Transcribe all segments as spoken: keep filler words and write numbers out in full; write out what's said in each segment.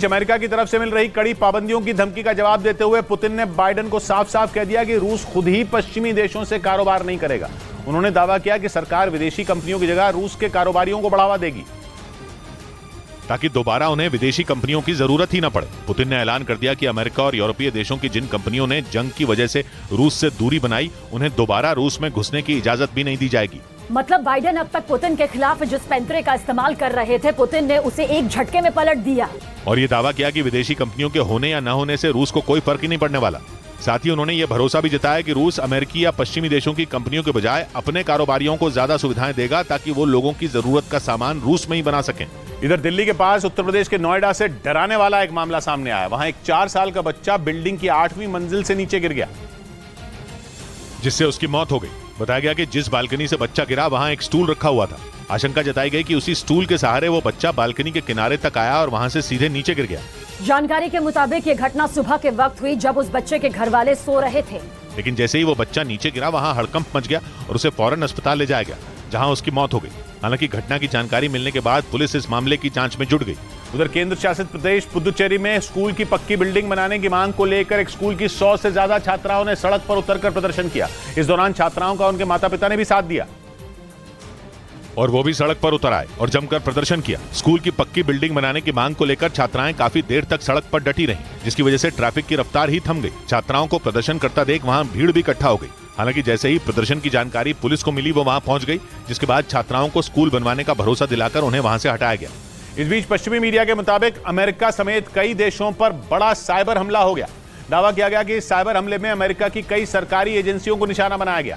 बीच America की तरफ से मिल रही कड़ी पाबंदियों की धमकी का जवाब देते हुए पुतिन ने बाइडेन को साफ साफ कह दिया कि रूस खुद ही पश्चिमी देशों से कारोबार नहीं करेगा। उन्होंने दावा किया कि सरकार विदेशी कंपनियों की जगह रूस के कारोबारियों को बढ़ावा देगी ताकि दोबारा उन्हें विदेशी कंपनियों की जरूरत ही न पड़े। पुतिन ने ऐलान कर दिया कि अमेरिका और यूरोपीय देशों की जिन कंपनियों ने जंग की वजह से रूस से दूरी बनाई, उन्हें दोबारा रूस में घुसने की इजाजत भी नहीं दी जाएगी। मतलब बाइडेन अब तक पुतिन के खिलाफ जिस पैंतरे का इस्तेमाल कर रहे थे, पुतिन ने उसे एक झटके में पलट दिया और ये दावा किया कि विदेशी कंपनियों के होने या न होने से रूस को कोई फर्क ही नहीं पड़ने वाला। साथ ही उन्होंने ये भरोसा भी जताया कि रूस अमेरिकी या पश्चिमी देशों की कंपनियों के बजाय अपने कारोबारियों को ज्यादा सुविधाएं देगा ताकि वो लोगों की जरूरत का सामान रूस में ही बना सकें। इधर दिल्ली के पास उत्तर प्रदेश के नोएडा से डराने वाला एक मामला सामने आया। वहां एक चार साल का बच्चा बिल्डिंग की आठवीं मंजिल से नीचे गिर गया, जिससे उसकी मौत हो गई। बताया गया कि जिस बालकनी से बच्चा गिरा वहां एक स्टूल रखा हुआ था। आशंका जताई गई कि उसी स्टूल के सहारे वो बच्चा बालकनी के किनारे तक आया और वहां से सीधे नीचे गिर गया। जानकारी के मुताबिक ये घटना सुबह के वक्त हुई जब उस बच्चे के घर वाले सो रहे थे। लेकिन जैसे ही वो बच्चा नीचे गिरा वहां हड़कंप मच गया और उसे फौरन अस्पताल ले जाया गया, जहां उसकी मौत हो गई। हालांकि घटना की जानकारी मिलने के बाद पुलिस इस मामले की जांच में जुट गई। उधर केंद्र शासित प्रदेश पुदुचेरी में स्कूल की पक्की बिल्डिंग बनाने की मांग को लेकर एक स्कूल की सौ से ज्यादा छात्राओं ने सड़क पर उतरकर प्रदर्शन किया। इस दौरान छात्राओं का उनके माता पिता ने भी साथ दिया और वो भी सड़क पर उतर आए और जमकर प्रदर्शन किया। स्कूल की पक्की बिल्डिंग बनाने की मांग को लेकर छात्राएं काफी देर तक सड़क पर डटी रहीं, जिसकी वजह से ट्रैफिक की रफ्तार ही थम गई। छात्राओं को प्रदर्शन करता देख वहां भीड़ भी इकट्ठा हो गई। हालांकि जैसे ही प्रदर्शन की जानकारी पुलिस को मिली, वो वहां पहुंच गई, जिसके बाद छात्राओं को स्कूल बनवाने का भरोसा दिलाकर उन्हें वहां से हटाया गया। इस बीच पश्चिमी मीडिया के मुताबिक अमेरिका समेत कई देशों पर बड़ा साइबर हमला हो गया। दावा किया गया कि इस साइबर हमले में अमेरिका की कई सरकारी एजेंसियों को निशाना बनाया गया,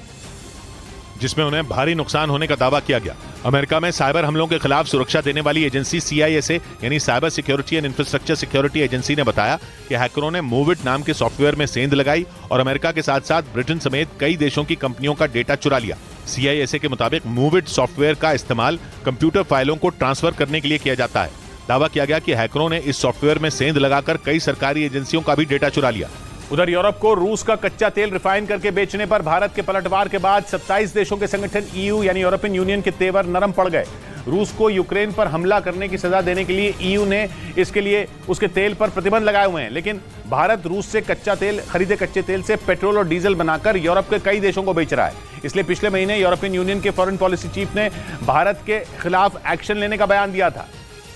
जिसमें उन्हें भारी नुकसान होने का दावा किया गया। अमेरिका में साइबर हमलों के खिलाफ सुरक्षा देने वाली agency C I S A यानी cyber security and infrastructure security agency ने बताया कि हैकरों ने मूविट नाम के सॉफ्टवेयर में सेंध लगाई और अमेरिका के साथ साथ ब्रिटेन समेत कई देशों की कंपनियों का डेटा चुरा लिया। सी आई एस ए के मुताबिक मूविट सॉफ्टवेयर का इस्तेमाल कंप्यूटर फाइलों को ट्रांसफर करने के लिए किया जाता है। दावा किया गया कि हैकरों ने इस सॉफ्टवेयर में सेंध लगाकर कई सरकारी एजेंसियों का भी डेटा चुरा लिया। उधर यूरोप को रूस का कच्चा तेल रिफाइन करके बेचने पर भारत के पलटवार के बाद सत्ताईस देशों के संगठन ई यू यानी यूरोपियन यूनियन के तेवर नरम पड़ गए। रूस को यूक्रेन पर हमला करने की सजा देने के लिए ई यू ने इसके लिए उसके तेल पर प्रतिबंध लगाए हुए हैं, लेकिन भारत रूस से कच्चा तेल खरीदे कच्चे तेल से पेट्रोल और डीजल बनाकर यूरोप के कई देशों को बेच रहा है। इसलिए पिछले महीने यूरोपियन यूनियन के फॉरेन पॉलिसी चीफ ने भारत के खिलाफ एक्शन लेने का बयान दिया था,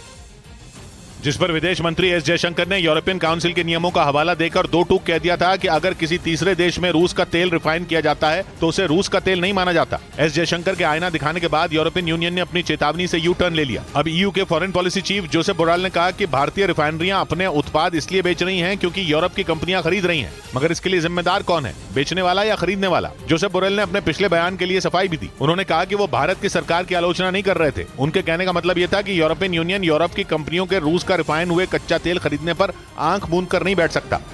जिस पर विदेश मंत्री एस जयशंकर ने यूरोपियन काउंसिल के नियमों का हवाला देकर दो टूक कह दिया था कि अगर किसी तीसरे देश में रूस का तेल रिफाइन किया जाता है तो उसे रूस का तेल नहीं माना जाता। एस जयशंकर के आईना दिखाने के बाद यूरोपियन यूनियन ने अपनी चेतावनी से यू टर्न ले लिया। अब ई यू के foreign policy chief Joseph Borrell ने कहा कि भारतीय रिफाइनरियां अपने उत्पाद इसलिए बेच रही हैं क्योंकि यूरोप की कंपनियां खरीद रही हैं, मगर इसके लिए जिम्मेदार कौन है, बेचने वाला या खरीदने वाला। जोसेफ बोरेल ने अपने पिछले बयान के लिए सफाई भी दी। उन्होंने कहा कि वो भारत की सरकार की आलोचना नहीं कर रहे थे। उनके कहने का मतलब यह था कि यूरोपियन यूनियन यूरोप की कंपनियों के रूस का रिफाइन हुए कच्चा तेल खरीदने पर आंख मूंद कर नहीं बैठ सकता।